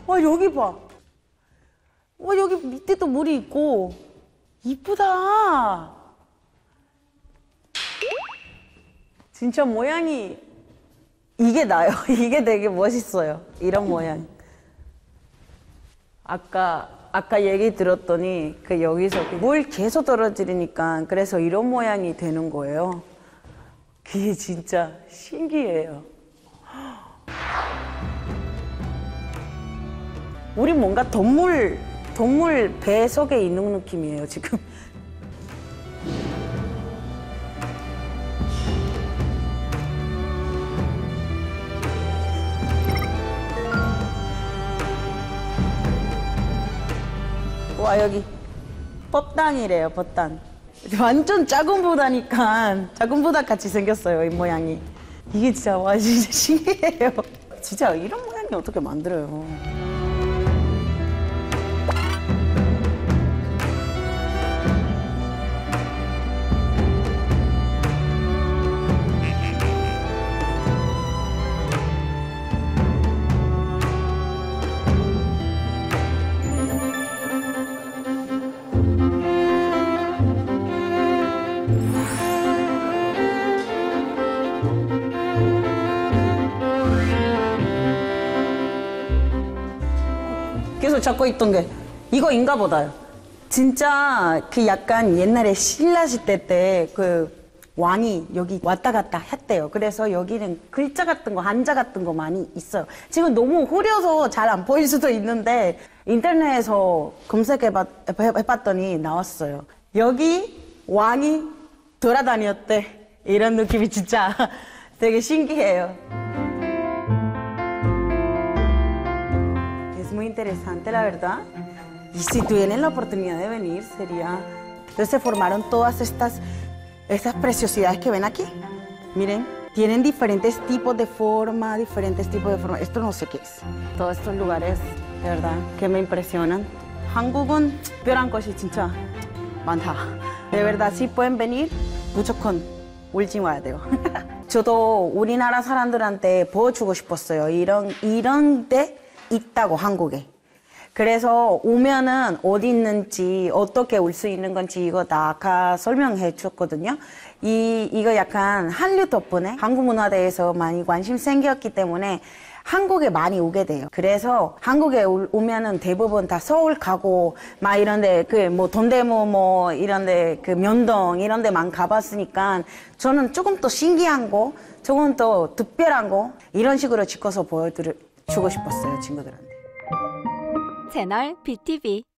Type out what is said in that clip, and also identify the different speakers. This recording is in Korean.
Speaker 1: 와, 여기 봐. 와, 여기 밑에도 물이 있고. 이쁘다. 진짜 모양이 이게 나요. 이게 되게 멋있어요. 이런 모양. 아까 얘기 들었더니 여기서 물 계속 떨어지니까 그래서 이런 모양이 되는 거예요. 그게 진짜 신기해요. 우리 뭔가 동물 배 속에 있는 느낌이에요, 지금. 와, 여기 뻗당이래요, 뻗당. 완전 작은 보다니까 작은 보다 같이 생겼어요, 이 모양이. 이게 진짜 와, 진짜 신기해요. 진짜 이런 모양이 어떻게 만들어요? 계속 잡고 있던 게 이거인가 보다요. 진짜 약간 옛날에 신라 시대 때 왕이 여기 왔다 갔다 했대요. 그래서 여기는 글자 같은 거, 한자 같은 거 많이 있어요. 지금 너무 흐려서 잘 안 보일 수도 있는데 인터넷에서 검색해봤더니 나왔어요. 여기 왕이 돌아다녔대. 이런 느낌이 진짜 되게 신기해요. Muy interesante, la verdad. Y si tuvieran la oportunidad de venir, sería... Entonces se formaron todas estas preciosidades que ven aquí. Miren, tienen diferentes tipos de forma, Esto no sé qué es. Todos estos lugares, de verdad, que me impresionan. 한국은 특별한 것이 진짜 많다. De verdad, si pueden venir, 무조건 울지 와야 돼요. 저도 우리나라 사람들한테 보여주고 싶었어요. 이런 데 있다고, 한국에. 그래서 오면은 어디 있는지, 어떻게 올 수 있는 건지 이거 다 아까 설명해 줬거든요. 이거 약간 한류 덕분에 한국 문화에 대해서 많이 관심 생겼기 때문에 한국에 많이 오게 돼요. 그래서 한국에 오면은 대부분 다 서울 가고 막 이런데 동대문 이런데 면동 이런 데만 가봤으니까 저는 조금 더 신기한 거, 조금 더 특별한 거 이런 식으로 찍어서 주고 싶었어요, 친구들한테.
Speaker 2: 채널 BTV